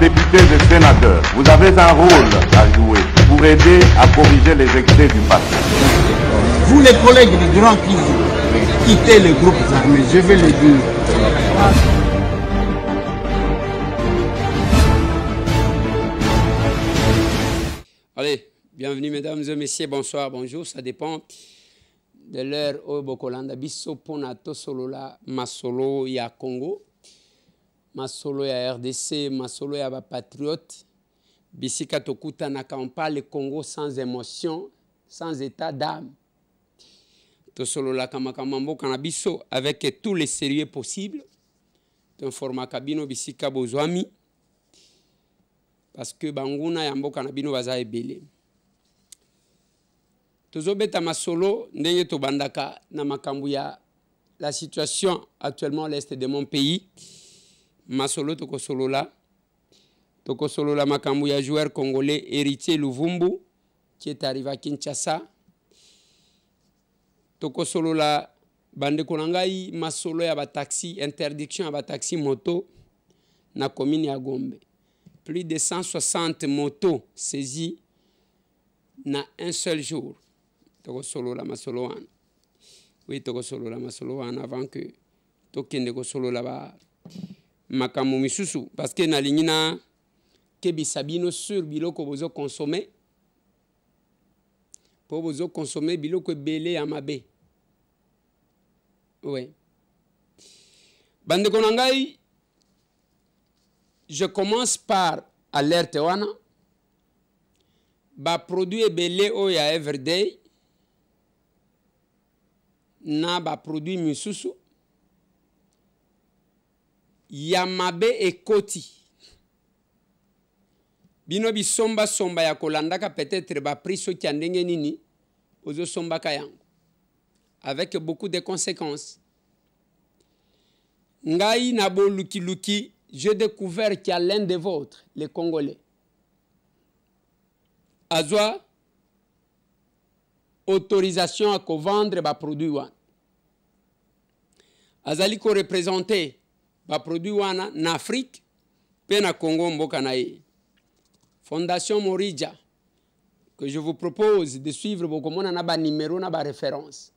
députés et sénateurs, vous avez un rôle à jouer pour aider à corriger les excès du passé. Vous les collègues du Grand Kivu, quittez les groupes armés, je vais le dire. Allez, bienvenue mesdames et messieurs, bonsoir, bonjour, ça dépend de l'heure au Bokolanda. Biso Ponato Solola, Masolo ya Congo, Masolo ya RDC, Masolo ya Patriote, Bisika Tokuta Naka, on parle le Congo sans émotion, sans état d'âme. Tosolola Kamakamambo Kanabiso avec tous les sérieux possibles. Un format Kabino Bisika Bozwami. Parce que Banguna Yambo Kanabino Baza ebele. Tozobeta Masolo, Ndenge Tobandaka, Namakambuya, la situation actuellement à l'est de mon pays. Masolo Tokosolola. Tokosolola Makambuya, joueur congolais, héritier Luvumbu, qui est arrivé à Kinshasa. Tokosolola Bande Konangai, Masolo ya taxi, interdiction ya taxi moto, na commune ya Gombe. Plus de 160 motos saisies dans un seul jour. Tokosolo la masoloan. Oui, tokosolo la masoloan avant que tokende kosolo la ba makamu misusu parce que na lingina ke bisabino sur biloko bozo consommer. Pour bozo consommer biloko belé amabe. Oui. Bande konangai. Je commence par alerte wana. Ba produit belé o ya everyday. Na ba produit misusu. Yamabe e koti. Bino bi somba ya kolandaka peut-être ba priso ki andenge nini. Ozo somba kayango. Avec beaucoup de conséquences. Ngai nabo luki. J'ai découvert qu'il y a l'un des vôtres, les Congolais. Azwa, autorisation à vendre des produits. Azali ko représenter des produits en Afrique, puis na Congo mbokanaye. Fondation Morija, que je vous propose de suivre beaucoup de na ba numéro na ba référence.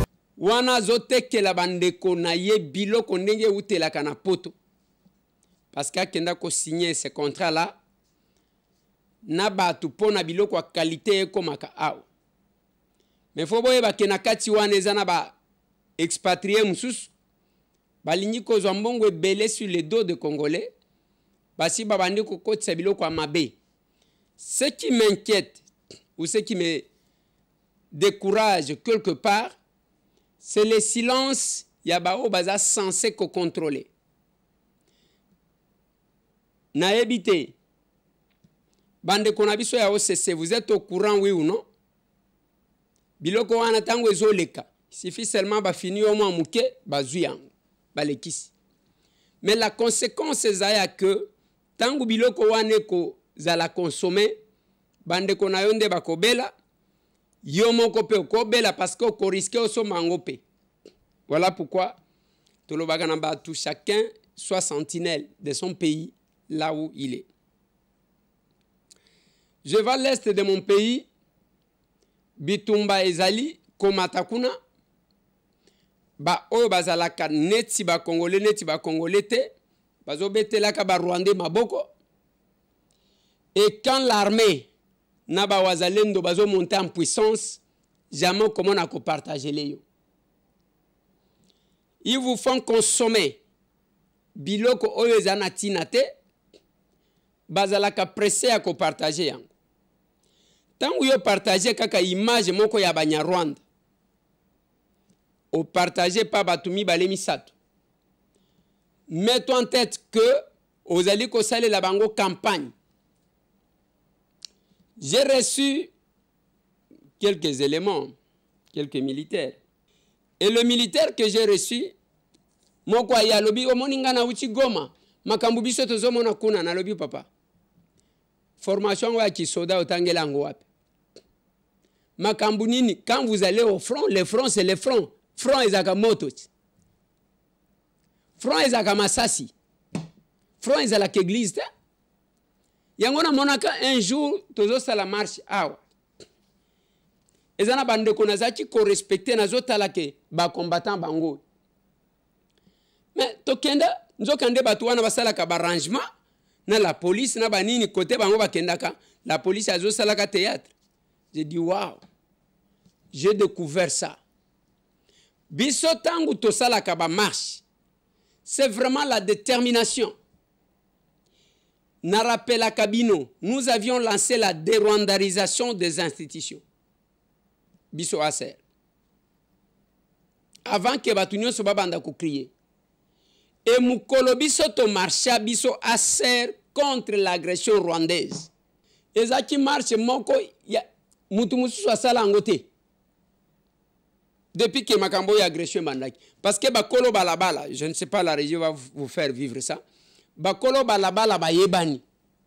wana zotekela bandeko na ye biloko ndenge utelaka na poto parce qu'akenda ko signer ce contrat là na batu pona biloko ya qualité ekomaka awa. Mais faut boyeba ke na kati wana eza na ba expatrié mususu balingi kozwa mbongo ebele sur les dos de Congolais basi babandi kokotisa biloko ya mabe. Ce qui m'inquiète ou ce qui me décourage quelque part, c'est le silence yabao baza censé contrôler. Naebite bande konabiso ya OCC, vous êtes au courant oui ou non? Biloko wana tango ezoleka, il suffit seulement ba fini au moins muke bazuyang balekisi. Mais la conséquence c'est que tango biloko wana ko zala consommer bande konayonde bakobela yo moko pe okobela parce que ko risque oso mangope. Voilà pourquoi tolobaka na batu chacun soit sentinelle de son pays là où il est. Je vais à l'est de mon pays, Bitumba ezali komatakuna ba oyo bazalaka neti ba congolais te bazo betelaka ba rwandais maboko. Et quand l'armée na ba wazalendo bazo monter en puissance, jamais comment on a partager les yo. Ils vous font consommer biloko oyo ezana tinate bazalaka pressé à ko partager yango. Tant que vous partagez kaka image moko ya Banyarwanda, vous partagez pas batumi balemi sato. Mettez en tête que vous allez consommer la bango campagne. J'ai reçu quelques éléments, quelques militaires. Et le militaire que j'ai reçu, moko ya lobi o moninga na uchi Goma, makambu biso tozo mona kuna na lobi papa. Formation wa kisoda otangela ngo wapi. Makambu nini, quand vous allez au front, le front c'est le front. Front ezaka moto. Front ezaka masasi. Front ezaka église. Yangona monaka un jour tozo sala marche awa. Ezana bande konazaki ko respecter nazo talake ba combattant bango. Mais tokenda nzokande batu wana basala ka arrangement na la police na banini côté bango bakendaka la police azo sala ka théâtre. J'ai dit waouh. J'ai découvert ça. Biso tangu to sala ka ba marche. C'est vraiment la détermination. Na rappel à Kabino, nous avions lancé la dérwandarisation des institutions. Biso aser. Avant que batunyo so babanda ko crier. Et mukolo biso to marcha biso aser contre l'agression rwandaise. Ezaki marche moko ya mutu musu asala ngote. Depuis que makambo ya agression bandaki. Parce que bakolo balabala, je ne sais pas la région va vous faire vivre ça. Bakolo balabala ba yebani.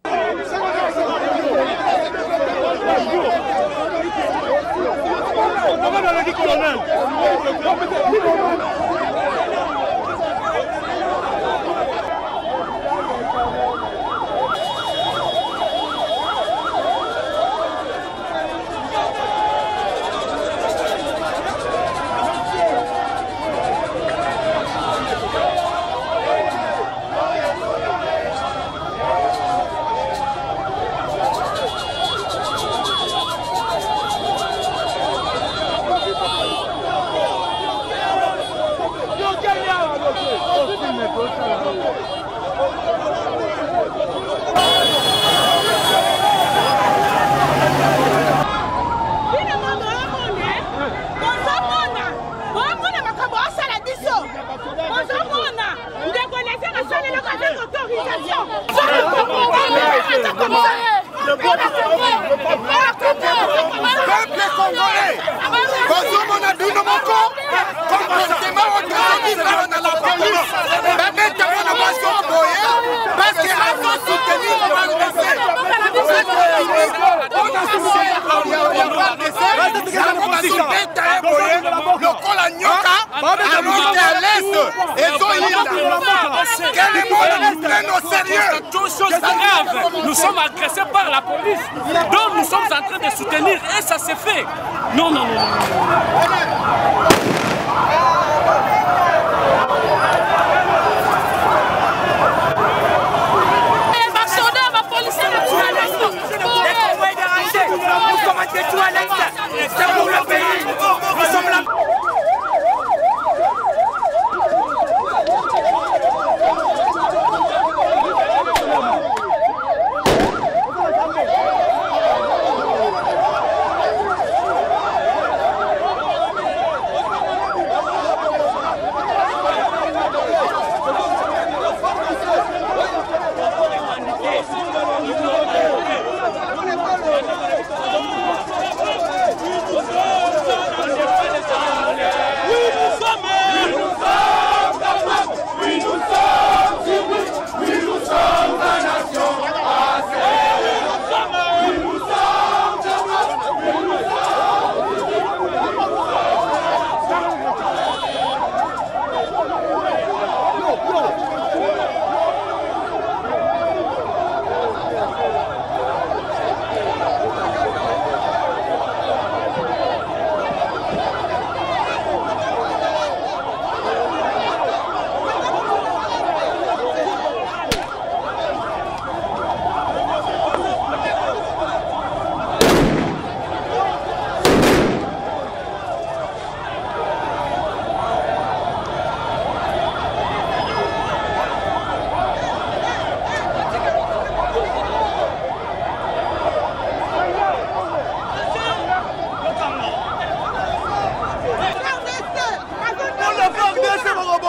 Nous sommes agressés par la police, donc nous sommes en train de soutenir et ça s'est fait. Non, non, non, non.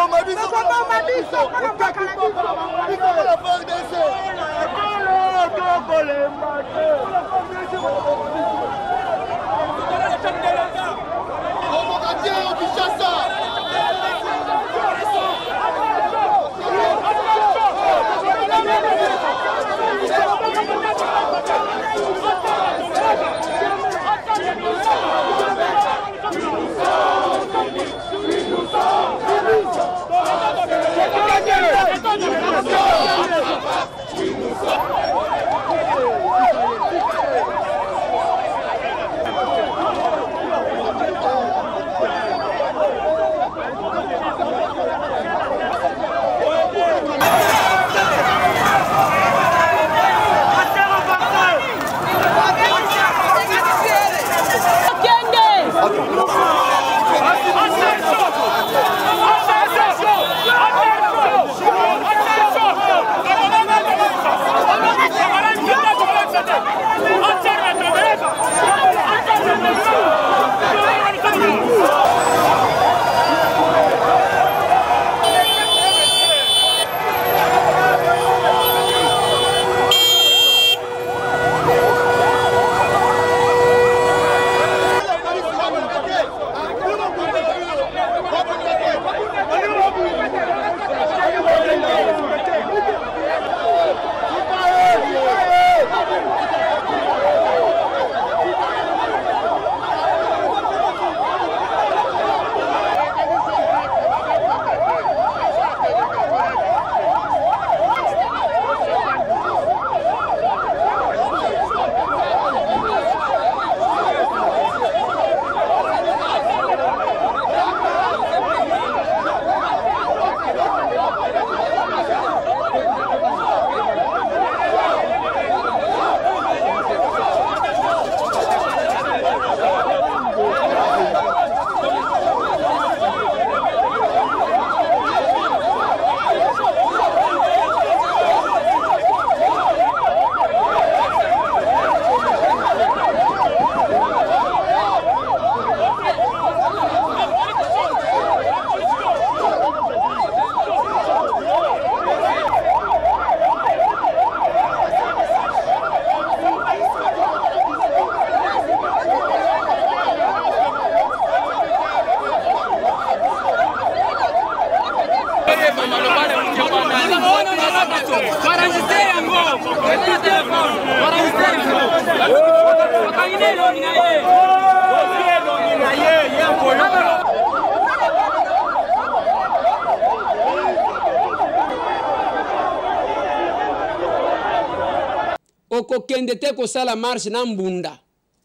okokende te kosala marche na mbunda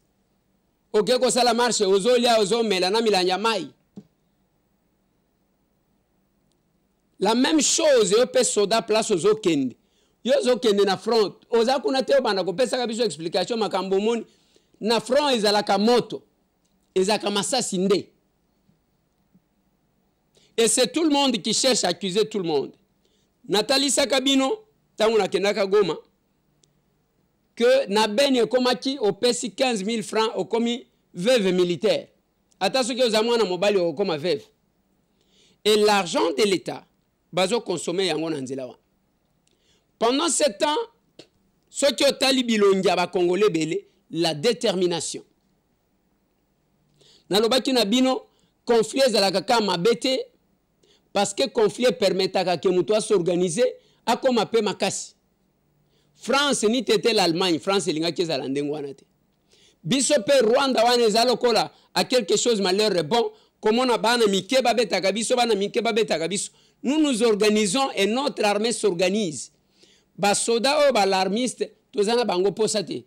oke kosala marche ozolia ozomela na milanya mai. La même chose yo pe soda place ozokende yo ozokende na front oza kuna te obanda kopesa biso explication makambo moni na front ezalaka moto ezalaka masasi nde. Et c'est tout le monde qui cherche à accuser tout le monde. Nathalie Sakabino tango nakendaka Goma que na beni komaki opesi 15 000 francs au komi veuve militaire. Ata soki ozamwana mobali okoma veuve. Et l'argent de l'État bazo consommer yango na nzela wa. Pendant ce temps, ceux qui ont tali bilongia ba congolais belé la détermination. Na lobaki na bino conflit ezalaka ka mabete parce que conflit permetaka ke muto s'organiser akoma pe makasi. France ni tete l'Allemagne, France elinga kezala ndengo wana te. Biso pe Rwanda wana ezalo kola a quelque chose malheur bon comment na bana mikeba betaka biso bana mikeba betaka biso. Nous nous organisons et notre armée s'organise. Ba soda o ba l'armiste tozana bango posate.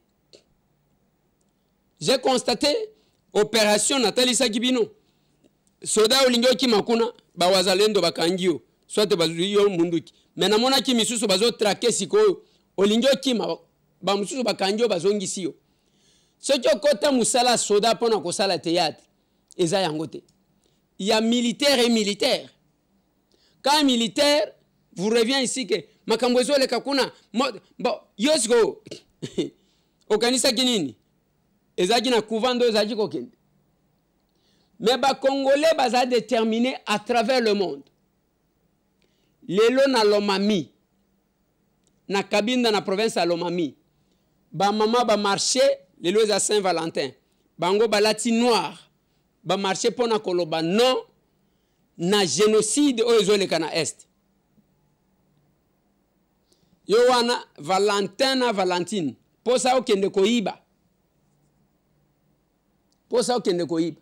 J'ai constaté opération Nathalie Sakibino. Soda olingo ki makuna ba wazalendo bakangio soit bazuyo munduki. Mais na mona ki misusu bazo traquer sikoyo olingo ki ba mususu bakangio bazongisiyo. Ce qui okota musala soda pona ko sala théâtre eza yango te. Il y a militaire et militaire. Quand militaire vous revient ici que makambozo le kakuna bon yosko okanisa kinini ezaki na couvando ezaki kokende. Mais ba Congolais baza déterminés à travers le monde. lelo na Lomami na Cabinda na province ya Lomami ba mama ba marché lelo eza Saint-Valentin bango balati noir ba marché pona koloba non na génocide oyo ezoleka na est yo wana Valentin na Valentine posa okende koyiba posa okende koyiba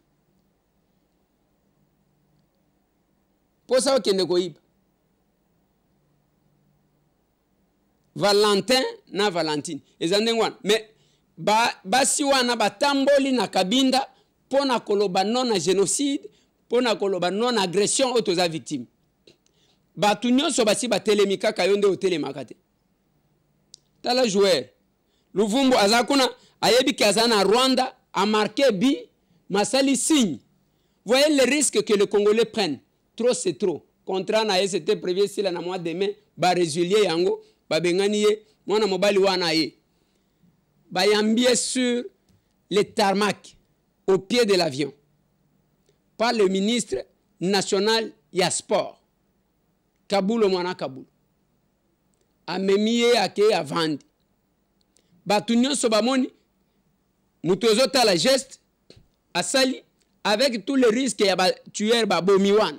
posa okende koyiba Valentin na Valentine ezande ngwana mais basi wana batamboli na Cabinda pona koloba non na génocide pona koloba non agression otoza victime batu nyonso basi batelemi kaka yo nde otelemaka te tala joueur Luvumbu azakuna ayebi ki aza na Rwanda a marqué bi masali signe. Voyez le risque que les Congolais prennent. Trop c'est trop. Contrat na c'était prévu si la na mois de mai ba résilier yango ba benganiye mwana mobali wana ye. Ba yambie sur le tarmac au pied de l'avion par le ministre national ya sport Kabulo mwana Kabulo. Amemiye ake ya vandi. Batu nyonso bamoni mutu ezotala geste asali avec tous les risques ya ba tueur ba bomiwan.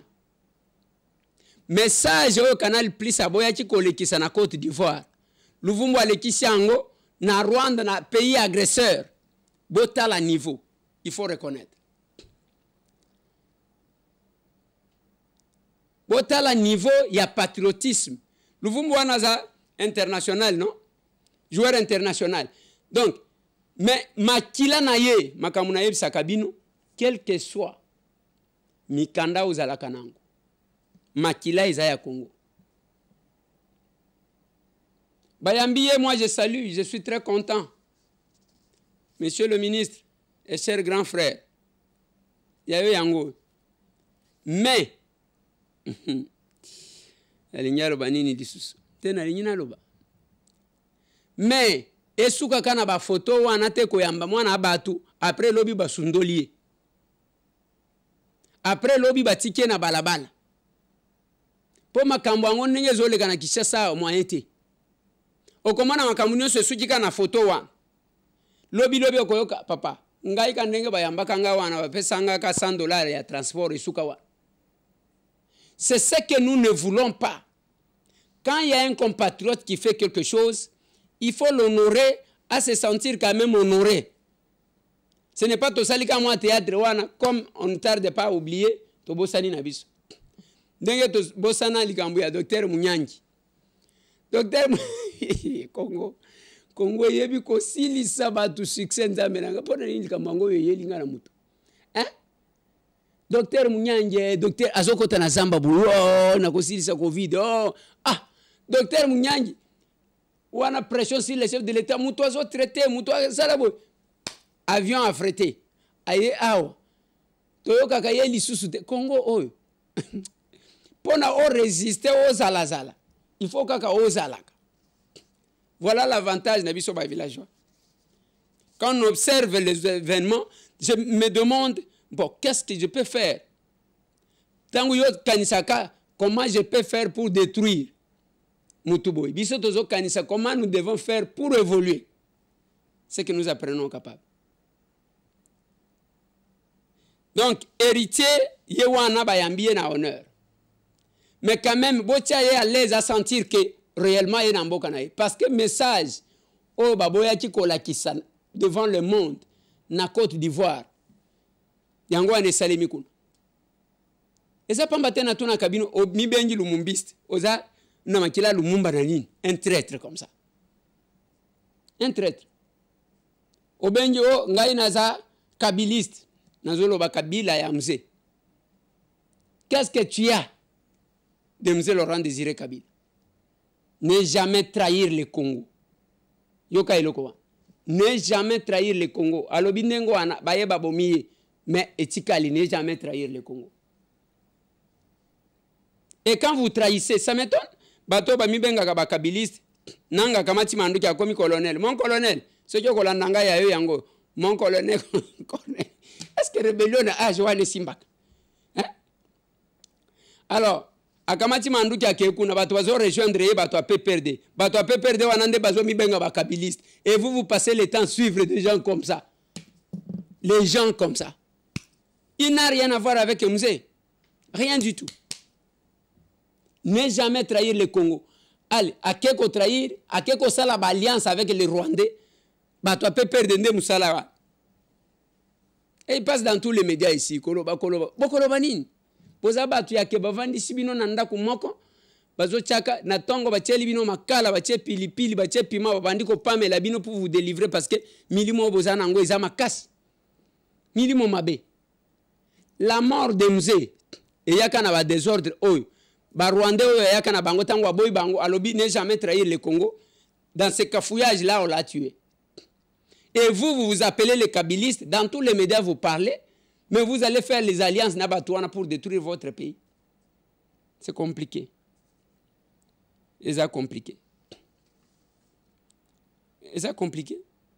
Message au Canal Plus aboyaki kolekisa na Côte d'Ivoire. Luvumbu alekisi yango na Rwanda na pays agresseur. Botala niveau, il faut reconnaître. Botala niveau ya patriotisme. Luvumbu wanaza international, non? Joueur international. Donc, mais makila na ye, makamuna ye sakabino, quel que soit, mikanda uzala kanango. Makila Isaya Congo. Bayambiye, moi je salue, je suis très content. Monsieur le ministre et cher grand frère, Yayo Yango. Mais, mais, esuka kana ba photo wana te koyamba mwana abatu après lobi ba sundolier. Après lobi ba tike na balabala. Po makambo yango ndenge ezoleka na Kinshasa moyen te. Okomana makambo nyonso esukika na photo wana. Lobi okoyoka papa. Ngai ka ndenge bayambaka nga wana bapesanga ka $100 ya transport esuka wana. C'est ce que nous ne voulons pas. Quand il y a un compatriote qui fait quelque chose, il faut l'honorer à se sentir quand même honoré. Ce n'est pas tout ça comme moi théâtre wana comme on ne tarde pas à oublier to bosani na biso. Ndenge to bosana likambo ya docteur Munyangi. Docteur Congo yebi ko silisa batu succès nzambe nanga pona nini kamango yelinga na mutu. Hein? Docteur Munyangi, docteur azokota na zamba bulo na ko silisa Covid. Oh, ah, docteur Munyangi wana pression sur les chefs de l'État, mutu azo traité, mutu salabo. Avion affrété. Aye awa. Toyoka kaye lisusu te Congo oyo. Pona o résister aux alazala. Il faut kaka aux alaka. Voilà l'avantage na biso ba villageois. Quand on observe les événements, je me demande bon, qu'est-ce que je peux faire? Tangu yo kanisaka, comment je peux faire pour détruire Mutuboy? Biso tozo kanisa, comment nous devons faire pour évoluer? C'est que nous apprenons capable. Donc, héritier, yewana bayambiye na honneur. Mais quand même, botia ye à l'aise à sentir que réellement il n'a pas naï. Parce que message, oh baboya chikola kisa devant le monde, na Côte d'Ivoire, yango ane salemi kuna. Eza pambate na tuna kabino, o mibenji lumumbiste, oza na makila lumumba na nini, un traître comme ça. Un traître. O benji o ngai naza kabiliste, nazolo ba kabila ya mzee. Qu'est-ce que tu as de Mzee Laurent Désiré Kabila? Ne jamais trahir le Congo. Yoka iloko. Ne jamais trahir le Congo. Alobinengo ana bayeba bomiye, mais etikali ne jamais trahir le Congo. Et quand vous trahissez, ça m'étonne. Bato ba mibenga ka bakabiliste, nanga kamati manduki akomi colonel. Mon colonel, ce que kolandanga ya yo yango. Mon colonel. Est-ce que rébellion a joie les simbak? Hein? Alors, akamati manduki akekuna bato bazo rejoindre ye bato ape perdre wanande bazo mibenga ba kabiliste et vous passez le temps à suivre des gens comme ça. Les gens comme ça. Il n'a rien à voir avec Mzee. Rien du tout. Ne jamais trahir le Congo. Allez, à quelque trahir, à quelque ça la alliance avec les Rwandais, bato ape perdre nde musala. Et il passe dans tous les médias ici. Koloba nini. Poza batu ya kebavandi sibino nanda kumoko. Bazo chaka na tongo bacheli bino makala bache pilipili bache pima babandi ko pamela bino pour vous délivrer parce que milimo bozana ngo ezama kasi. Milimo mabe. La mort de Mzee et yaka na ba désordre oyo. Ba Rwandais oyo yaka na bango tango boy bango alobi ne jamais trahir le Congo. Dans ce cafouillage là on l'a tué. Et vous vous appelez les kabylistes, dans tous les médias vous parlez. Mais vous allez faire les alliances Nabatouana pour détruire votre pays. C'est compliqué. C'est compliqué. C'est compliqué.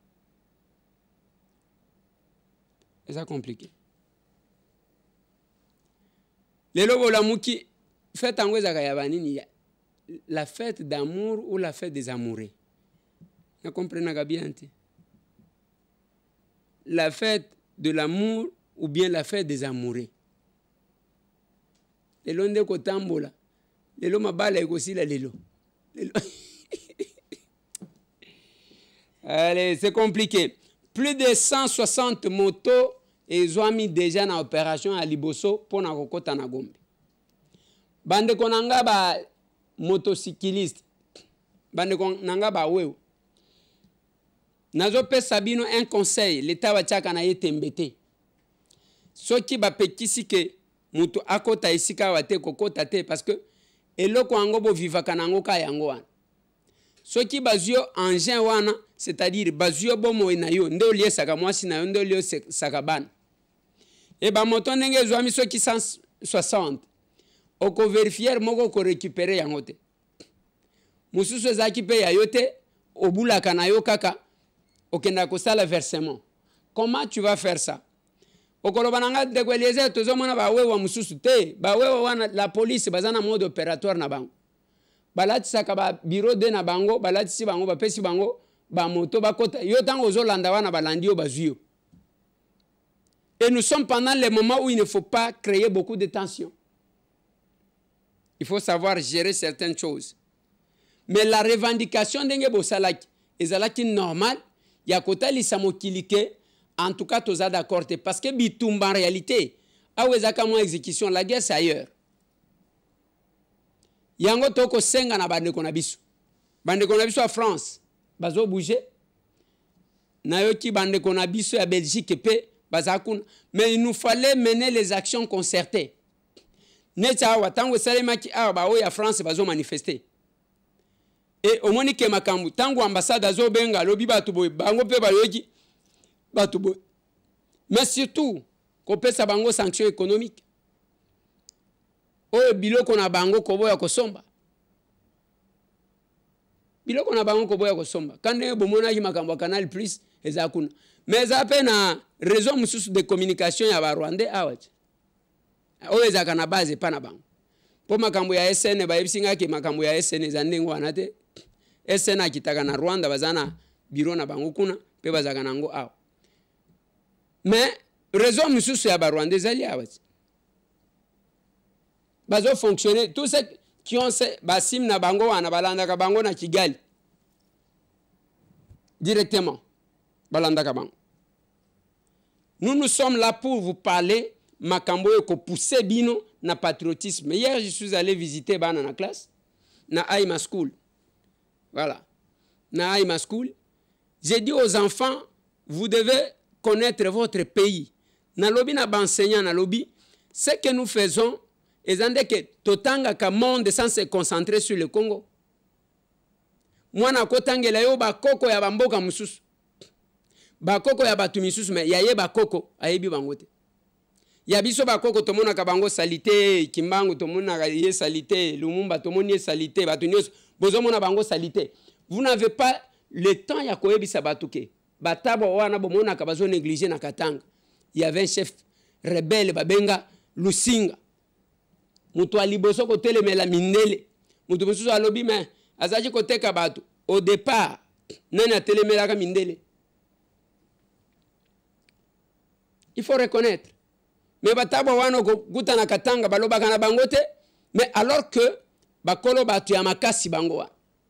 C'est compliqué. Les lobos la mouki fête en la fête d'amour ou la fête des amoureux. Vous comprenez bien? La fête de l'amour ou bien la fête des amoureux. Lelo nde kotambola. Lelo mabala ekosi la lelo. Allez, c'est compliqué. Plus de 160 motos et ils ont mis déjà en opération à Liboso pour na kokota na Gombe. Bande konanga ba motocycliste. Bande konanga ba wewe. Nazo pesa bino un conseil, l'état va tchaka na yete mbete. Soki ba pekisi ke mutu akota isika wate kokota te parce que eloko ango bo vivaka nango ka yango wana. Soki bazio engin wana, c'est-à-dire bazio bo mo na yo ndo lié saka mwasi na yo ndo lié saka ban. E ba moto ndenge zwami soki 160. Oko vérifier moko ko récupérer yango te. Mususu ezaki pe ya yote obulaka na yo kaka. Okenda kosala versement. Comment tu vas faire ça? Okolobananga de kweleze tozomona ba wewa mususu te, ba wewa wana la police bazana mode opératoire na bango. Balati saka ba bureau de na bango, balati si bango ba pesi bango ba moto ba kota. Yo tango ozolanda wana balandi yo bazuyo. Et nous sommes pendant les moments où il ne faut pas créer beaucoup de tension. Il faut savoir gérer certaines choses. Mais la revendication d'enge bosalaki ezalaki normal. Yakota lisamokilike, en tout cas, tous d'accord. Parce que Bitumba en réalité, awezaka mo exécution, la guerre c'est ailleurs. Yango toko senga na bande konabisu. Bande konabisu à France, bazo bouger. Nayoki bande konabisu à Belgique pe bazakuna. Mais il nous fallait mener les actions concertées. Neta watango salemaki ba o ya France bazo manifester. Et au moins que makambu tango ambassade azo benga lobi batu boy bango pe bayoki batu boy. Mais surtout ko pesa bango sanctions économiques. O biloko na bango ko boya ko somba. Biloko na bango ko boya ko somba. Kande bomona ki makambu Canal Plus ezakuna. Mais ape na réseau mususu de communication ya ba Rwandais awati. O ezaka na base pa na bango. Po makambu ya SN ba yebisinga ki makambu ya SN zandengo anate. SN kitaka na Rwanda bazana bureau na bango kuna pe bazaka nango awa. Mais réseau mususu ya ba Rwandais ali awati. Bazo fonctionner tous ceux qui ont basim na bango wana balanda ka bango na Kigali. Directement balanda ka bango. Nous sommes là pour vous parler makambo ko pousser bino na patriotisme. Hier je suis allé visiter bana na classe na Aima School. Voilà. Na Aima School, j'ai dit aux enfants, vous devez connaître votre pays. Na lobi na enseignant na lobi, ce que nous faisons, est que totanga ka monde sans se concentrer sur le Congo. Moi na kotangela yo ba koko ya bamboka mususu. Ba koko ya batu misusu mais yaye ba koko ayebi bangote. Ya biso ba koko tomona ka bango salité, Kimbangu tomona ka ye salité, Lumumba tomoni ye salité, batu nyos bozomona bango salité. Vous n'avez pas le temps ya koyebisa batuke. Batabo wana bomona ka bazo négliger na Katanga. Il y avait un chef rebelle babenga Lusinga. mutu aliboso ko telemela mindele mutu mususu alobi mais azaji ko teka bato au départ nani a telemela ka mindele. Il faut reconnaître. Mais batabo wano guta na katanga baloba kana bangote mais alors que bakolo batu ya makasi bangoa.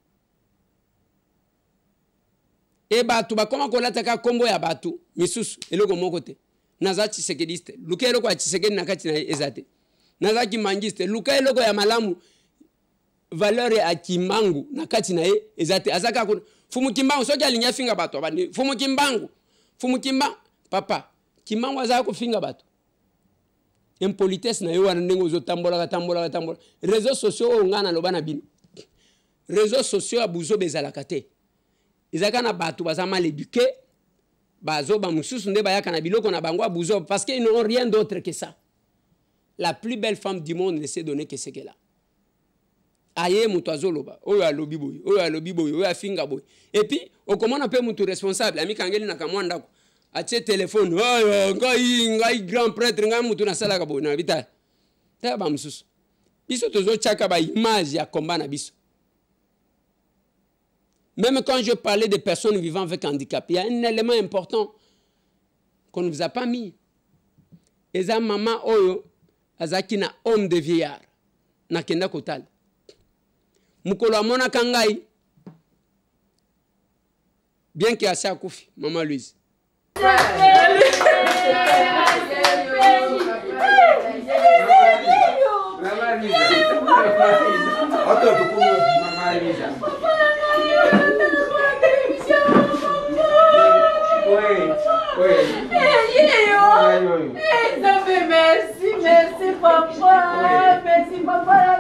Et batu bakoma kolata ka kombo ya batu misusu eloko moko te. Naza Tshisekediste luka eloko ya Tshisekedi na kati na ezate. Naza kimangiste luka eloko ya malamu valeur ya kimangu na kati na ezate azaka ko fumu kimbangu soki alinya finga batu abani fumu kimba papa kimangu azaka ko finga batu. Impolitesse na yo wana ndenge zo tambola. Réseaux sociaux o ngana lobana bino. Réseaux sociaux abuzo bezalaka te. Izaka na batu baza mal éduqués. Bazo ba mususu nde bayaka na biloko na bango abuzo parce qu'ils n'ont rien d'autre que ça. La plus belle femme du monde ne sait donner que ce qu'elle a. Aye mutu azoloba, oyo alobi boy, oyo afinga boy. Et puis, o comment on peut mutu responsable, ami kangeli na kamwanda ko. Atie téléphone, ngai grand prêtre ngai mutu na sala ka boy na bita. Ta ba mususu. Biso tozo chaka ba image ya combat na biso. Même quand je parlais des personnes vivant avec handicap, il y a un élément important qu'on ne vous a pas mis. Eza maman oyo azaki na homme de vieillard na kenda kotal. Mukolo amona kangai bien que asa kufi maman Louise. Merci papa, merci papa.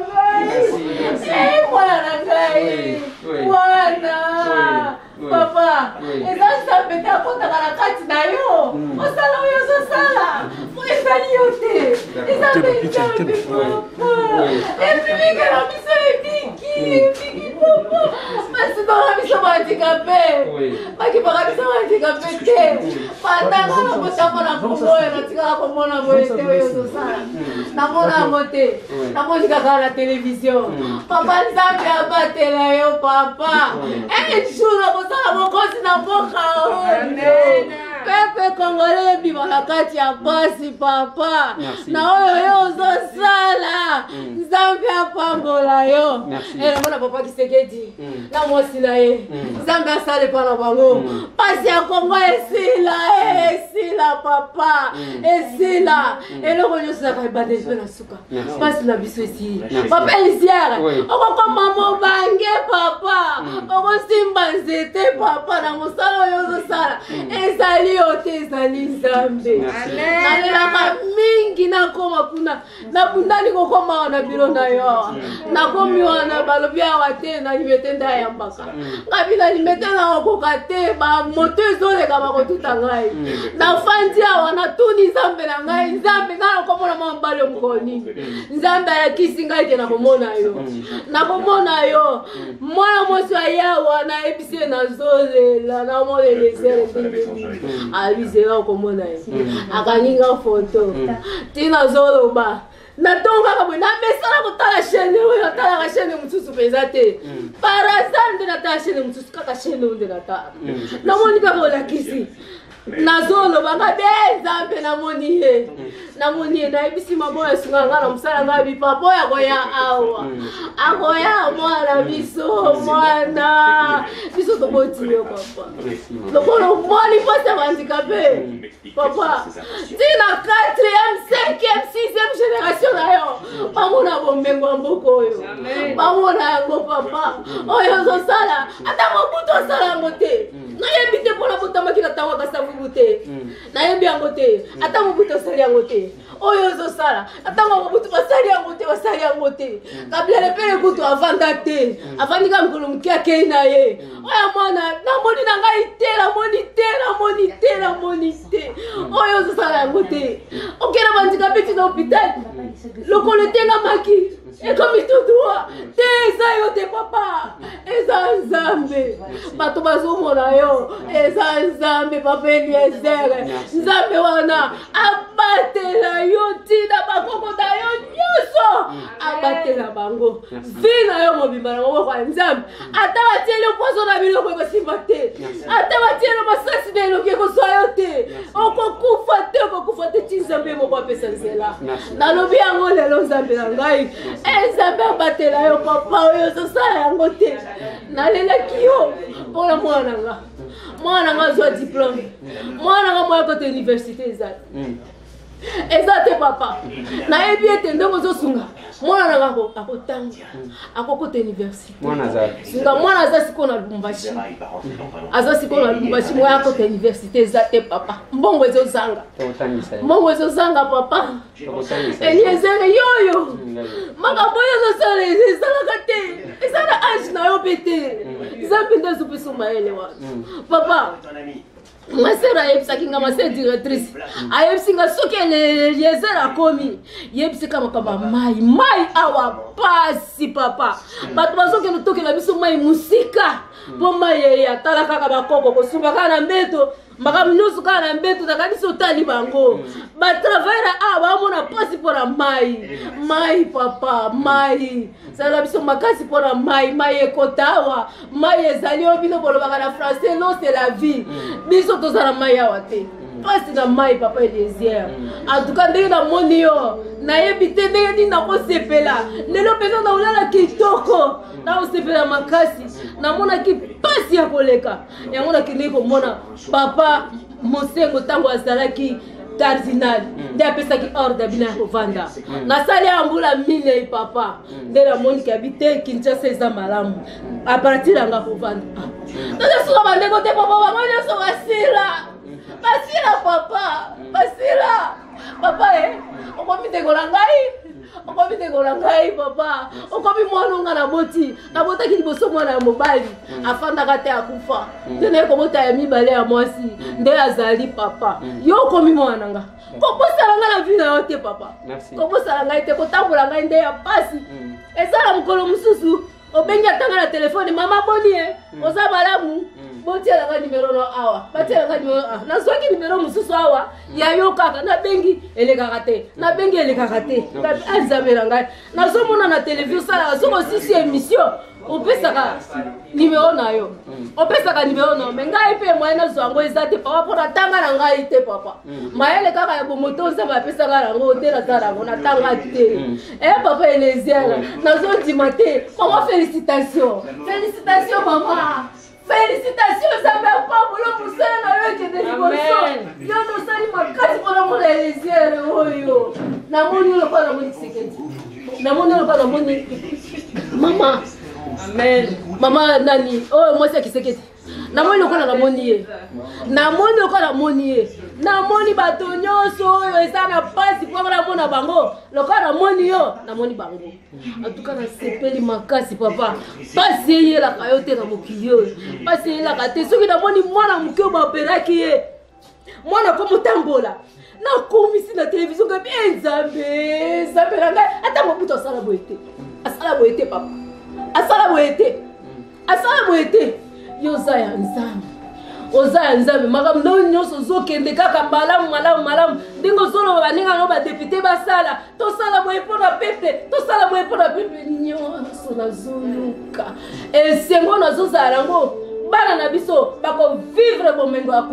Papa, et ça ça peut être quand tu as la carte d'ailleurs. On s'en va ça. Pour les salioter. Et ça peut être papa. Et puis que la mission est Vicky papa. Mais c'est dans la mission handicapée. Pas qui para mission handicapée. Pas tant qu'on a pas la promo et la tika comme on a voté ça. Na mona moté. Na mona ka la télévision. Papa ça fait abattre là yo papa. Et jour ça mon gosse na boka. Pepe congolais biba la kati ya basi papa. Na oyo zo sala. Nzambe apambola yo. Et la mona papa qui se dit. La moi si la e. Nzambe asale pa na bango. Pasi ya Congo et la papa. Et c'est là. Et le roi ça va battre na suka. Pasi la biso ici. Papa lisière. On comme maman bange papa. On simba nzete papa na mosala yo zo sala. Ezali ote ezali Nzambe. Nalela mingi na koma kuna. Na bundani ko koma na biro na yo. Na komi wana balobi awate na limetenda ya mbaka. Ngabila limetenda okokate ba moto ezoleka ba kotuta ngai. Na fandi awa na tuni Nzambe na ngai. Nzambe na komona mambale mkoni. Nzambe ya kisinga ite na komona yo. Na komona yo. Mwana mosi ayawa na ebise na zolela na mole lesere ndenge. Alizera komona yo. Akaninga photo. Tina zoloba. Na tonga kabwe na mesala kotala chaîne we na tala ka chaîne mutsusu pezate. Parazan de na tala chaîne mutsusu kaka chaîne de na tala. Na moni ka bola kisi. Nazolo banga Nzambe na moni he. Na moni he na ibisi maboya sunganga na musala ngabi papa ya koya awa. Akoya mwana biso mwana. Biso to boti yo papa. Lokolo moni pasa handicapé. Papa. Tina 4e, 5e, 6e génération na yo. Pamona bombengo mboko yo. Pamona yango papa. Oyo zo sala. Ata mobuto sala mote. Na yebite pona botama kila tawa ka savubute. Na yebi yango te. Ata mobuto sala yango te. Oyo zo sala. Ata mobuto basali yango te. Kabla le pele kutu avanda te. Avandika ngolo mkia ke na ye. Oya mwana na moni na ngai te, la moni te. Oyo zo sala yango te. Okena bandika peti na hôpital. Lokolo tenga maki. Et comme il te doit, t'es yo te papa, et ça Nzambe, bato bazomona yo, et ça Nzambe papa Eliezer, Nzambe wana abatela yo tina bakoko da yo nyoso, batela bango vina yo mobimba na maboko ya nzambe ata batieli poso na biloko basimba te ata batieli masasi na elongi ekozwa yo te okokufa te ti nzambe moko apesa nzela nalobi yango lelo nzambe na ngai nzambe abatela yo papa oyo ozosala yango te nalelaki yo mpona mwana nga mwana nga azwa diplome mwana nga moya kota université eza te papa nayebi ete ndenge ozosunga mwana nanga akotanga akokota université sunga mwana aza sikoyo na Lubumbashi moya akota université eza te papa mbongo ezozanga papa Eliezer yoyo makambo oyo ezosala ezalaka te eza na age na yo mpe te nzambe nde azopesa mayele wana papa ma sœur ayebisaki nga ma sœur directrice ayebisi nga soki Eliezer akomi yebisika makambo ya mai awa pasi papa bato bazokende tokela biso mai musika mpo mai yeye atala kaka bakoko kosumba kaka na mbeto makambo nyonso kaka na mbeto nakanisi otali bango batravaillera awa baomona pasi mpona mai papa mai sala biso makasi mpona mai ekota awa mai ezali oyo bino bolobaka na français non c'est la vie biso tozala mai awa te pasi na mai papa Eliezer en tout cas ndenge namoni yo nayebi te ndenge nini nakosepela lelo mpenza naolala kitoko nakosepela makasi namonaki pasi ya koleka yango nakendeki komona papa mosengo ntango azalaki cardinal nde apesaki ordre bino ya kovanda nasali ya mbula minei papa nde namoniki abi te Kinshasa eza malamu apartir yanga kovanda tozosuka bandeko te papa bango nyonso basila papa okomitekola ngai papa okomi mwana nga nabotaki liboso mwana ya mobali afandaka te akufa nde naye kobota ya mibale ya mwasi nde azali papa yo okomi mwana nga kobosala nga na vi na yo te papa kobosala ngai te kotambola ngai nde ya pasi ezala mokolo mosusu obengi atanga na telefone mama boni oza malamu botielanga nimero no awa batielanga nimero nazwaki nimero mosusu awa ya yo kaka nabengi elekaka te nzambe na ngai nazomona na televizio osalaka soki osisi émission opesaka nimero na yo me ngai mpe moye nazwa yango eza te papa mpo natanga na ngai te papa mayele kaka ya bomoto nzambe apesaka nango te nazala yango natanga te papa Eliezer nazondima te mama félicitation mama félicitations nzambe apambola mosala na yo ekende liboso yo tosali makasi mpona mona Eliezer oyo namoni yo lokola namoni Kisekedi namoni mama nani oyo mwasi ya Kisekedi namoni lokola namoni ye namoni bato nyonso oyo eza na pasi mpo namona bango lokola namoni bango atuka nasepeli makasi papa pasi eyelaka yo te na mokili oyo pasi eyelaka te soki namoni mwana moke oyo baoperaki ye mwana komotambola nakomisi na televizio kabi nzambe na ngai ata mobutu asala boye te papa asala boye te yo oza ya nzambe makambo ndo nyonso ozokende kaka malamu ndenge ozoloba baninga no badepute basala tosala boye mpona peple nyonso nazoluka esengo nazozala yango bana na biso bakovivre bomengo ya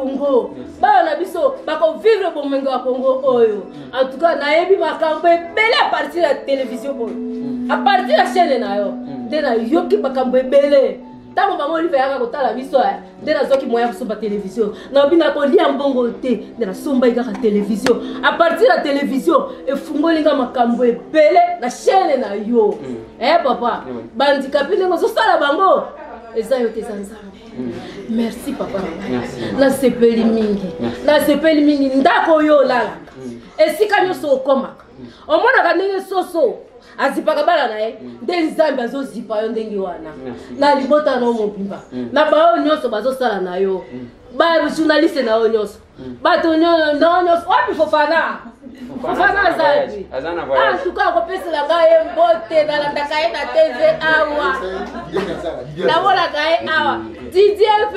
Congo oyo en tout cas nayebi makambo ebele a partir ya télévision boyo a partir ya chaîne na yo nde nayoki makambo ebele ntango bango olive yaka kotala biso nde nazwaki moya kosomba télévision nayobi nakolia mbongo te nde nasombai kaka télévision a partir ya télévision efungolinga makambo ebele na chaîne na yo papa bandikapi ndenge ozosala bango eza yo te eza nzambe merci papa nasepeli mingi ndako oyo olalaka esika nyonso okomaka omonaka ndenge soso azipaka bana na ye nde nzambe azozipa yo ndenge wana na libota na yo mobimba na baoyo nyonso bazosala na yo bajournaliste na yo nyonso bato nyonso wapi Fofana azali antuka akopesela ngai ye mbote nalandaka ye na TV awa namonaka ye awa Didier mpe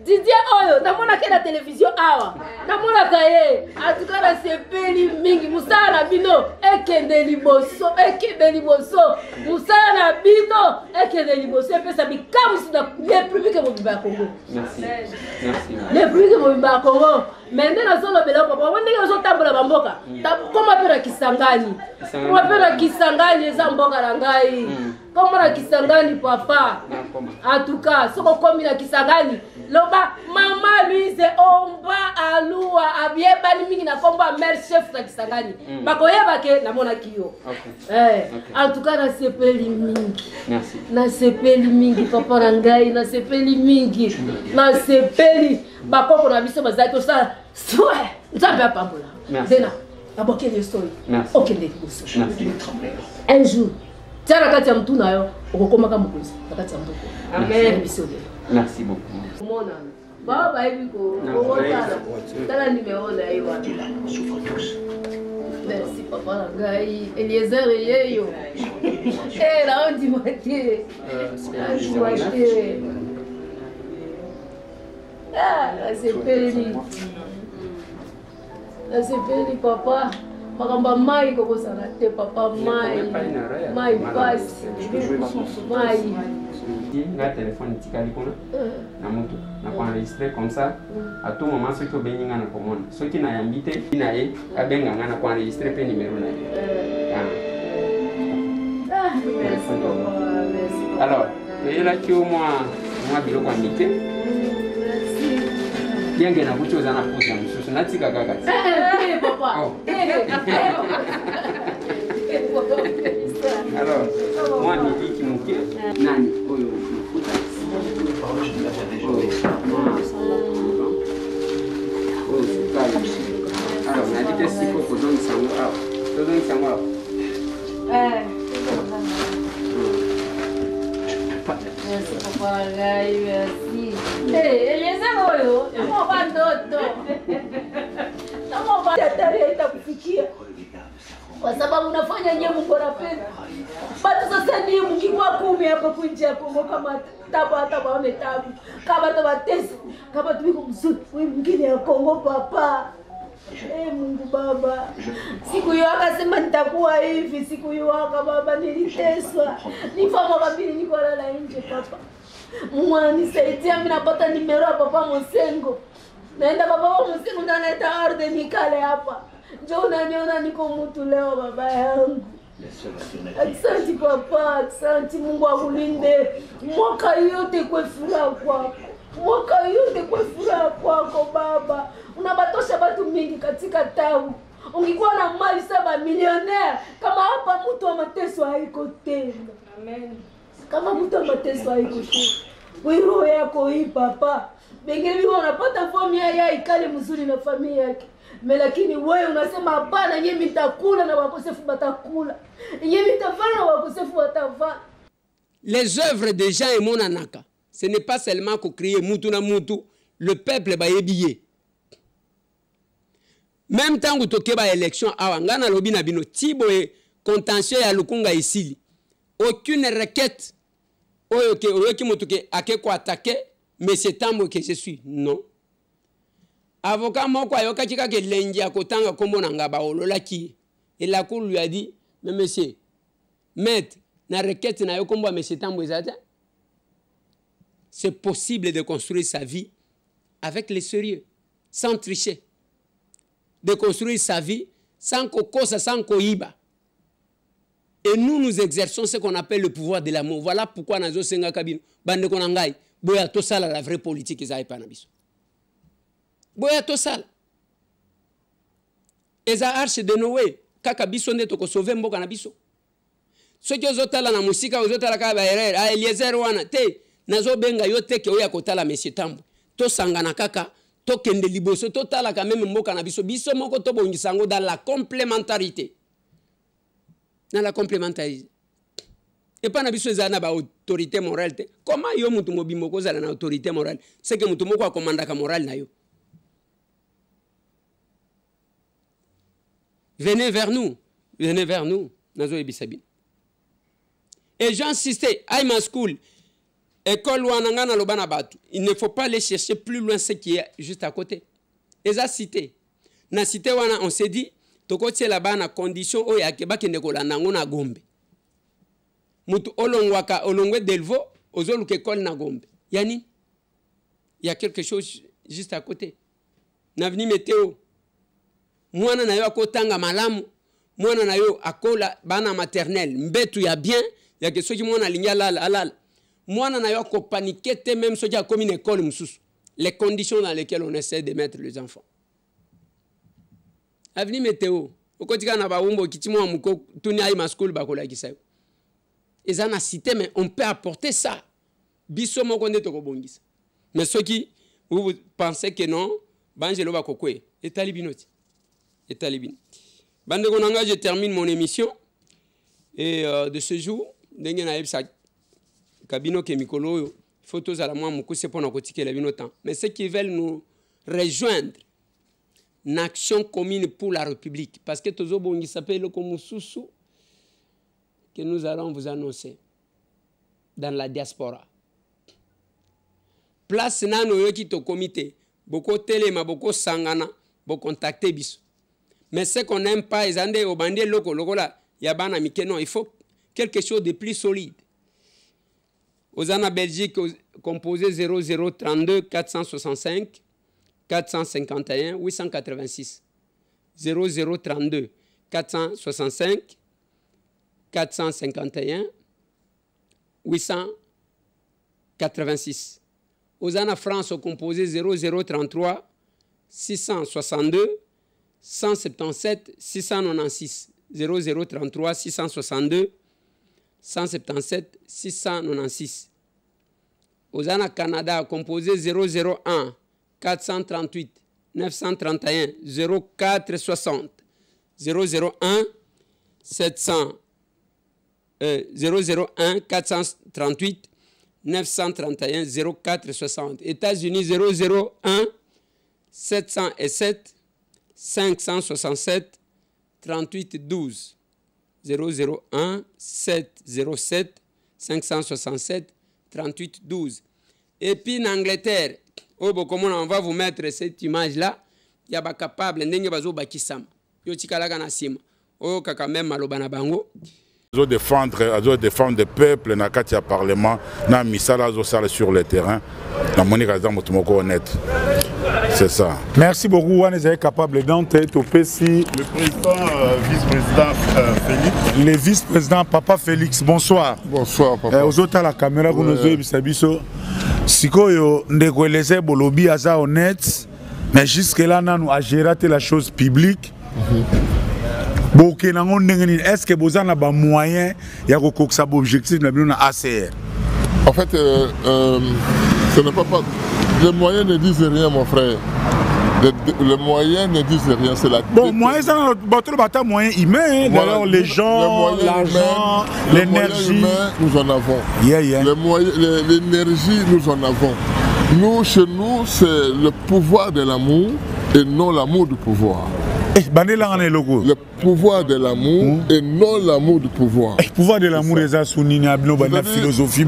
Didier oyo namona ke na télévision awa namona ka ye atuka na sepeli mingi musala na bino ekende liboso musala na bino ekende liboso epesa bikamusi na les publics mobimba ya Congo. Merci les publics mobimba ya Congo mende nazolobela papa ndenge ozotambola bamboka koma mpe na Kisangani eza mboka na ngai koma na Kisangani papa atuka soko komi na Kisangani loba mama Louise omba alua abiebani mingi na komba mère chef na Kisangani bakoyeba ke namona kiyo en tout cas na sepeli mingi na sepeli mingi papa na ngai na sepeli mingi na sepeli bakoko na biso bazaki osala nzambe apambola dena abokeli story okende liboso un jour tiana kati ya mtu nayo okokomaka mokonzi na kati ya mbuko amen bisode. Merci beaucoup. Mona baba hivi ko tala nimeona hiyo wapi. Merci papa ngai Eliezer yeyo la on dit moitié c'est peli papa makamba mai ko bosana te papa mai passe mai na téléphone tikali kuna na moto na ko enregistrer comme ça à tout moment ce que beninga na komona ce qui na yambite na ye abenga na ko enregistrer pe numéro na ye alors et là qui au moins bilo kwa mite bien que na kucho za na posa msusu na tika kaka papa alors moi midi qui mouke nani oyo alors on a dit que si faut que donne sango merci papa merci Eliezer oyo kwa ndoto kama daktari itakufikia kwa sababu unafanya nyemu bora pesa bado sasa ni mkikwa 10 hapa kunje ya Kongo kama tabu hata baone tabu kama tabatesi kama tuko mzuri wewe mwingine ya Kongo papa. Mungu baba siku hiyo akasema nitakuwa hivi siku hiyo baba niliteswa nifama kabili niko lala nje papa mwana nisaidia mimi napata nimero ya papa Mosengo naenda baba Mosengo ndo analeta ordre nikale hapa njoo unaniona niko mtu leo baba yangu. Asante papa, asante Mungu akulinde mwaka yote kwa furaha kwako mwaka yote kwa furaha kwako baba. Unabatosha watu mingi katika tabu. Ungekuwa na mali 7 millionaire kama hapa mtu wa mateso haiko tena. Amen. Kama mtu wa mateso haiko tena. Wewe yako hii papa. Bengine unapata familia ya ikale mzuri na familia yake. Lakini wewe unasema hapana, nyinyi mtakula na wakosefu batakula. Nyinyi mtafanya na wakosefu watafanya. Les œuvres de Jean et Monanaka, ce n'est pas seulement qu'on crie mutu na mutu, le peuple va yébiller. Même temps que tu as élection, ngana lobi na bino tibo e contentieux ya lukunga isili. Aucune requête oyoki motuke ake ko attaquer monsieur Tambo que je suis. Non. Avocat moko ayoka chika ke lengi akotanga kombo na ngaba olola ki. Et la cour lui a dit mais monsieur maître na requête na yo kombo monsieur Tambo ezata. C'est possible de construire sa vie avec le sérieux, sans tricher. De construire sa vie sans kokosa, sans koiba. Et nous exerçons ce qu'on appelle le pouvoir de l'amour. Voilà pourquoi nous avons kabino bande konangai boya to sala la vraie politique ezai pa na biso. Boya to sala. Eza arche de Noé kaka biso nde to ko sauver mboka na biso. Ce qui ozotala na musika ozotala ka ba erreur a Eliezer wana te nazo benga yo teke oya kotala monsieur Tambo. To sangana kaka to kende liboso to tala quand même mboka na biso biso moko to bongisango dans la complémentarité. Dans la complémentarité. Et pas na biso ezana ba autorité morale te. Comment yo mutu mobimbo ko zala na autorité morale? C'est que mutu moko akomanda ka morale na yo. Venez vers nous. Venez vers nous. Nazo ebisabine. Et j'insistais, I'm a school. école Wanangana Lobana Batu. Il ne faut pas aller chercher plus loin ce qui est juste à côté. Et ça cité. Na cité wana on s'est dit toko tie là-bas na condition o ya keba kende kolanda ngona Gombe. Mutu olongwaka olongwe delvo ozolu ke école na Gombe. Yani il y a quelque chose juste à côté. N'aveni météo. Mwana na yo akotanga malamu. Mwana na yo akola bana maternelle. Mbetu ya bien. Il y a quelque chose qui mwana linya lala. Mwana na yo akopaniquer te même ce qui a comme une école msusu. Les conditions dans lesquelles on essaie de mettre les enfants. Aveni météo. Okotika na baumbo kitimwa muko tuni aima school bakola kisayo. Eza na cité mais on peut apporter ça. Biso moko nde tokobongisa. Mais ceux qui vous pensez que non, banjelo bakokwe et talibinoti. Et talibin. Bande konanga, je termine mon émission et de ce jour, ndenge na yebsa kabino ke mikolo photos à la moi mukuse pona kotike la bino temps. Mais ceux qui veulent nous rejoindre une action commune pour la République parce que tozo bongi s'appelle le komususu que nous allons vous annoncer dans la diaspora. Place nano yoki to comité, beaucoup telema, beaucoup sangana, beaucoup contacter biso. Mais ce qu'on n'aime pas, ils ont au bandé loco là, yabana mike non, il faut quelque chose de plus solide. Aux Anna Belgique, composé 0032 465 451 886. 0032 465 451 886. Aux Anna France, composé 0033 662 177 696. 0033 662 177 696. Aux Anna Canada, composé 001 438 931 0460. 001 438 931 0460. États-Unis 001 707 567 38 12. 001 707 567 38 12. Et puis en Angleterre, comment on va vous mettre cette image-là, il y a pas capable ndenge bazo bakisama. Yo tikalaka na sima. O kaka même malobana bango. Azo défendre le peuple na kati ya parlement na misala azo sala sur le terrain. Na moni kaza moto moko honnête. C'est ça. Merci beaucoup. On est capable d'entrer au PSI. Le président, vice-président Félix. Le vice-président Papa Félix. Bonsoir. Bonsoir, Papa. Aux autres à la caméra, vous nous avez vu. Sikoyo, ndegweleze bolobi aza honnête, mais jusque-là, nous avons géré la chose publique. Est-ce que vous avez des moyens de faire objectif de ACR? En fait, ce n'est pas. Les moyens ne disent rien, mon frère. Les moyens ne disent rien, c'est la... Bon, moyens, c'est moyen humain, voilà, les gens, l'argent, l'énergie. Nous en avons. L'énergie, nous en avons. Nous, chez nous, c'est le pouvoir de l'amour et non l'amour du pouvoir. Le pouvoir de l'amour et non l'amour du pouvoir. Le pouvoir de l'amour, c'est la philosophie.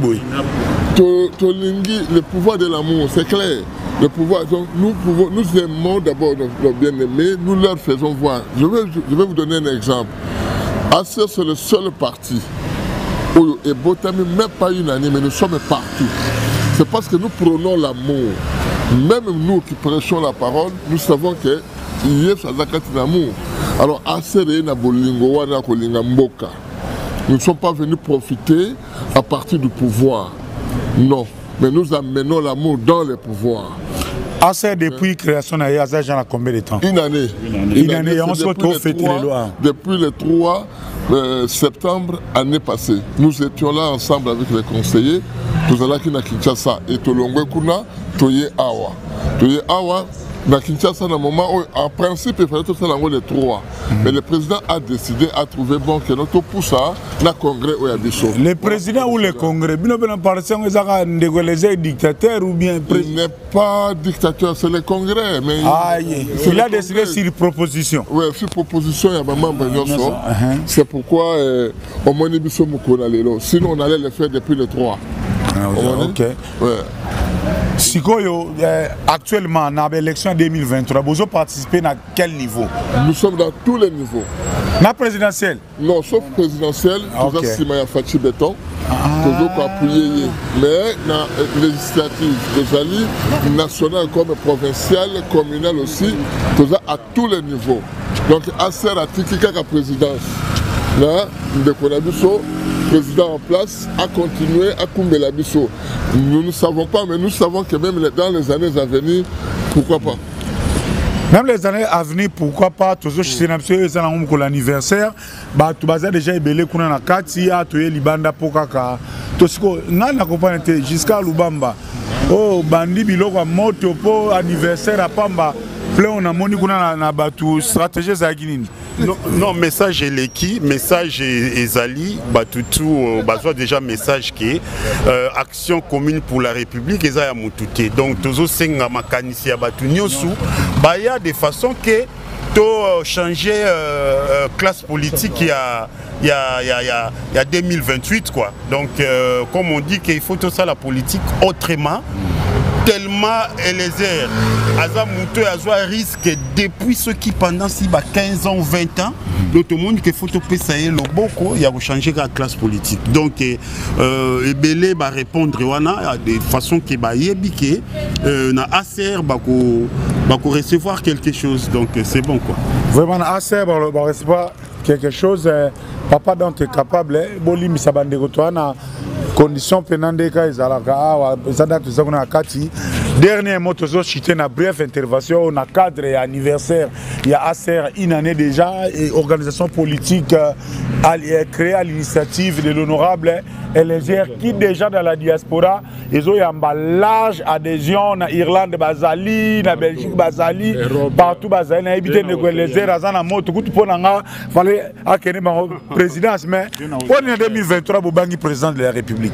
Le pouvoir de l'amour, c'est clair. Le pouvoir, donc nous aimons d'abord nos bien-aimés, nous leur faisons voir. Je vais vous donner un exemple. ACR, c'est le seul parti, et Botami, même pas une année, mais nous sommes partout. C'est parce que nous prônons l'amour. Même nous qui prêchons la parole, nous savons que il y a l'amour. Alors, ACR, nous ne sommes pas venus profiter à partir du pouvoir. Non, mais nous amenons l'amour dans le pouvoir. ACR depuis la création de l'ASA, j'en ai combien de temps? Une année. Une année, on se retrouve fêter les lois. Depuis le 3 septembre, année passée, nous étions là ensemble avec les conseillers. Nous allons à Kinshasa et Tolongwe Kuna, Toye Awa. Toye Awa, dans Kinshasa, dans moment où, en principe, il fallait tout ça dans les 3. Mais le président a décidé, a trouvé bon que notre pousse à le congrès au Yabiso. Le président ou le congrès, les dictateurs ou bien il n'est pas dictateur, c'est le congrès. Mais il a décidé sur proposition. Oui, sur proposition, il y a un membre. C'est pourquoi au Monibiso Moukouna Lelo. Sinon, on allait le faire depuis le 3. Ok. Ouais. Sikoyo, actuellement, dans l'élection 2023, vous avez participé à quel niveau? Nous sommes dans tous les niveaux. La présidentielle? Non, sauf présidentielle, nous avons Simaya Fachi Béton, toujours pour appuyer. Mais dans la législative, nous avons nationale comme provinciale, communale aussi, nous avons à tous les niveaux. Donc, assez rapide, la présidence. Là, nous avons président en place a continué à combler la bisso. Nous ne savons pas, mais nous savons que même dans les années à venir, pourquoi pas. Même les années à venir, pourquoi pas, toujours chez l'anniversaire, tu as déjà ébélé qu'on a Kati, tu es Libanda Pokaka. Jusqu'à Lubamba. Oh, Bandi Biloko, moto pour anniversaire à Pamba. Plein on a moni kuna na batu stratégie za Guinée. Non, message est l'équipe, message Ezali, Batutu, besoin déjà message qui est action commune pour la République, et ça y a moutouté. Donc, toujours senga makanisi ya batu nyosu, il y a des façons que to changer classe politique il y a 2028 quoi. Donc, comme on dit qu'il faut tout ça la politique autrement. Tellement Eliezer Azamouto Azwa risque depuis ceux qui pendant 15 ans, 20 ans, l'autre monde qui faut topé ça y est le boko, il y a changé la classe politique. Donc Ebele va répondre à des façons qui va yébike na ACR va recevoir quelque chose. Donc c'est bon quoi. Vraiment ACR va recevoir quelque chose. Papa donc est capable boli misabande kotoana condition penande ka ezalaka awa ezanda tuzakuna kati dernier mot toujours chité na bref intervention na cadre et anniversaire il y a ACR une année déjà et organisation politique créée à l'initiative de l'honorable Eliezer qui déjà dans la diaspora ils ont un emballage adhésion na Irlande bazali na Belgique bazali partout bazali na éviter de Eliezer azana moto kutu ponanga fallait akene bango présidence mais on est en 2023 bobangi président de la République.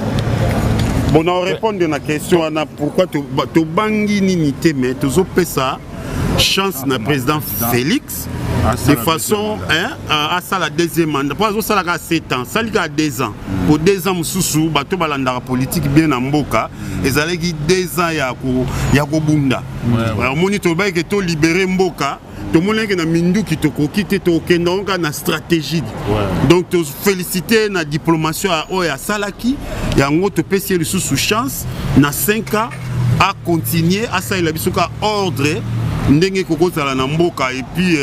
Bon, on répond à la question pourquoi tu bangi n'unité mais tu as ça chance na président Félix de façon à ça la deuxième mandat pour ça la 7 ans ça a 2 ans pour 2 ans mususu bato balanda politique bien en mboka ezalaki 2 ans ya ko bunda moni to ba ke to libérer mboka tout le monde est mindu qui te quitte donc na stratégie donc te féliciter na diplomatie à Oya Salaki et en gros te payer sous chance na 5 ans à continuer à ça il a biso ka ordre ndenge koko sala na mboka et puis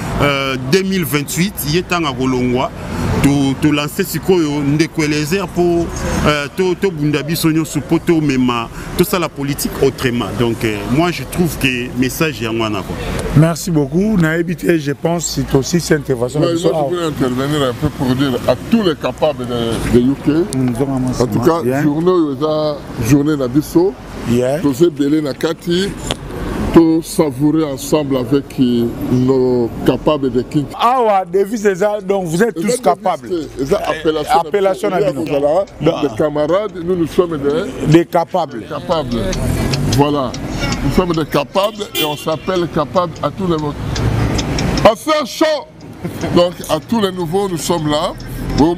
2028 il est temps à kolongwa to lancer sikoyo ndeko Eliezer pour to bunda biso nyoso poto mema tout ça la politique autrement donc moi je trouve que message ya ngwana quoi. Merci beaucoup. Naïbité, je pense c'est aussi cette intervention. Ouais, moi, je veux intervenir un peu pour dire à tous les capables de UK. En tout cas, journée na biso, tous les belés na kati, tous savourer ensemble avec nos capables de King. Ah ouais, devise c'est ça. Donc vous êtes tous capables. Appellation à nous. Des camarades, nous sommes des capables. Voilà. Nous sommes des capables et on s'appelle capables à tous les niveaux. Assez chaud. Donc à tous les niveaux, nous sommes là. On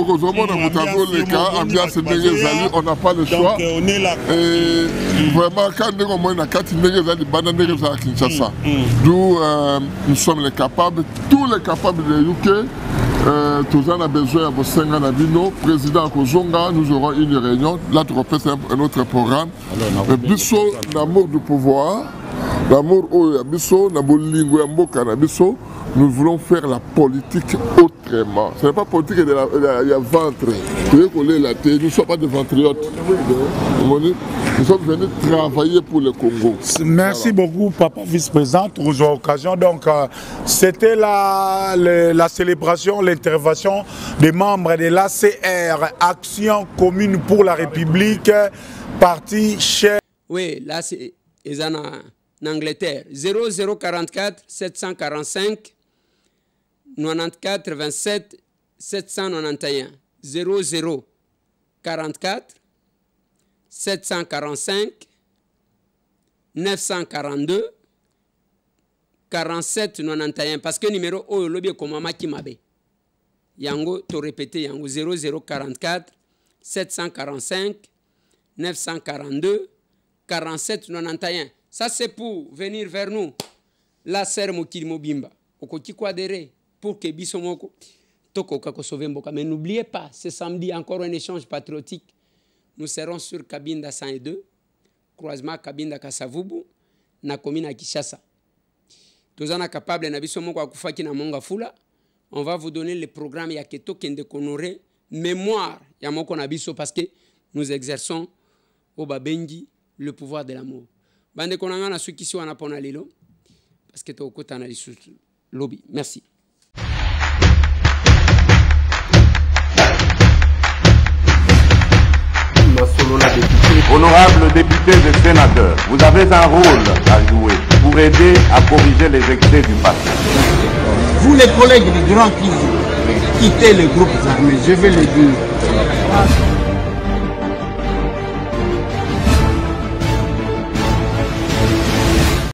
n'a pas le choix. Et vraiment, quand on a 4 Kinshasa, d'où nous sommes les capables, tous les capables de UK. Tous on a besoin de Bosenga Nabino, président Kozonga, nous aurons une réunion. Là, tu refais un autre programme. Bisso, l'amour du pouvoir, l'amour au Bisso, Bisso, nous voulons faire la politique autrement. Ce n'est pas politique, il y a ventre. Nous ne sommes pas des ventriotes. Nous sommes venus travailler pour le Congo. Merci beaucoup, papa vice-président. Pour l'occasion, donc, c'était la célébration, l'intervention des membres de l'ACR, Action commune pour la République, parti cher. Oui, là, c'est en Angleterre. 0044 745 94 27 791. 0044 745 942 47 91 parce que numéro o lobby comme makimabe yango to répéter yango 0044 745 942 47 91. Ça, c'est pour venir vers nous. La serre Mokili Mobimba. Okoki Kwadere pour que Bissomoko Toko Kako sauve Mboka. Mais n'oubliez pas, ce samedi, encore un échange patriotique. Nous serons sur Kabinda 102, croisement Kabinda Kasavubu, na commune à Kishasa. Tous en capable na Bissomoko Akufaki na Monga Fula. On va vous donner le programme Yaketo Kende Konoré, mémoire Yamoko Nabiso, parce que nous exerçons au Babengi le pouvoir de l'amour. Bande konanga ceux qui sont en apona lelo parce que tu as un lobby. Merci. Honorables députés et sénateurs, vous avez un rôle à jouer pour aider à corriger les excès du passé. Vous les collègues du Grand Kivu, quittez les groupes armés, je vais le dire.